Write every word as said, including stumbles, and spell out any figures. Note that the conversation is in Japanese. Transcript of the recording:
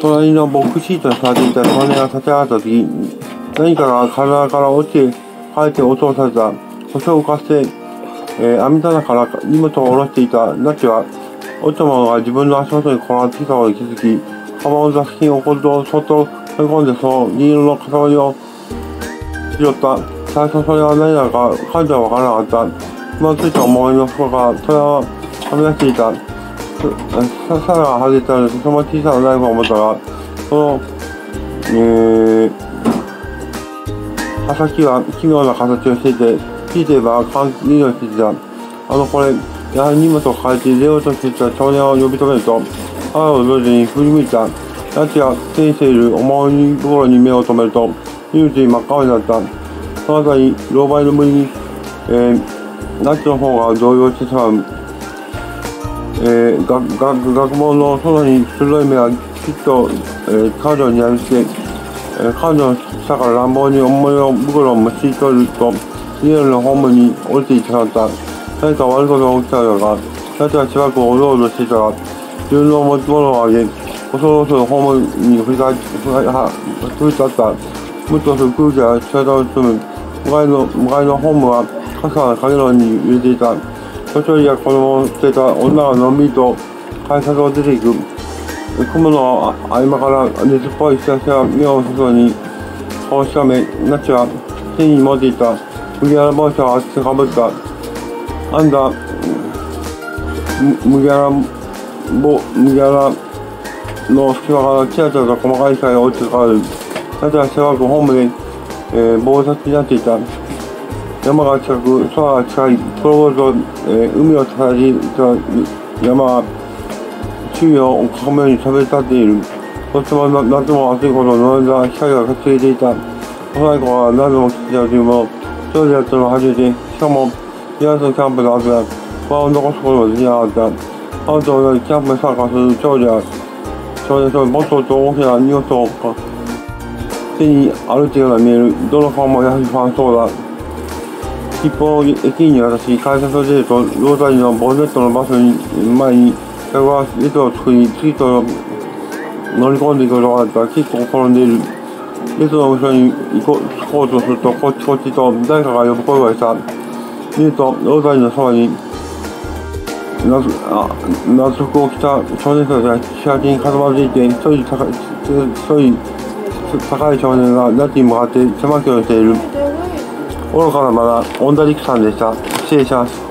隣のボックスシートに座っていた少年が立ち上がった時、何かが体から落ちて生えて音をされた。腰を浮かせて、えー、網棚から荷物を下ろしていたナチは、落ちたものが自分の足元に転がってきたことに気づき、カバンの座敷に置くことをそっと取り込んで、その銀色の塊を拾った。最初それは何なのか彼女は分からなかった。つまずいた重いの袋からそれははみ出していた。さらが外れたので、とても小さなナイフを持ったが、その、えー、刃先は奇妙な形をしていて、ついていれば感じのしていた。あのこれ、やはり荷物を抱えて入れようとしていた少年を呼び止めると、母を同時に振り向いた。ナチが手にしている重い袋に目を留めると、見るうちに真っ赤になった。その後に、狼狽の無理に、えー、ナチの方が動揺してしまう。えー、学学学問の外に鋭い目がきっと、えー、彼女にやりつけ、えー、彼女の下から乱暴に重い袋をむしり取ると、リアルのホームに降りていってしまった。何か悪いことが起きたのだが、ナチはしばらくおどおどしていたが、自分の持ち物を上げ、恐る恐るホームに振り返振り立った。むっとする空気が仕方を包む。向かいの、向かいのホームは、かすかな影のように揺れていた。年寄りや子供を捨てた女がのんびりと改札を出ていく。雲の合間から熱っぽい日差しが目を外に顔をしかめ、ナチは手に持っていた麦わら帽子を厚くかぶった。あんた、麦わらぼ麦わらの隙間からちらちらと細かい光が落ちてかかる。ナチはしばらくホームで、えー、棒先になっていた。山が近く、空が近い、プロボールと、えー、海を伝えていた山は、周囲を囲むように喋り立っている。そして夏も暑いほどのんだ光がかついていた。幼い子は何度も来ていたというもの、一人でやったのを初めて、しかも、ピアスのキャンプの後で、不安を残すこともできなかった。彼女と同じキャンプに参加する長女や、少年ともっと大きな荷物を手に歩いているように見える。どの顔もやはり不安そうだ。切符を駅員に渡し、改札を出ると、ロータリーのボンネットのバスに前に、客が列を作り、次々と乗り込んでいくことがあった。結構転んでいる。列の後ろに行こう、着こうとすると、こっちこっちと誰かが呼ぶ声がした。見ると、ロータリーのそばに、夏服を着た少年たちが支配に固まっていて、一人高い、一人高い少年がナチに向かって狭きをしている。愚かなまだ、恩田陸さんでした。失礼します。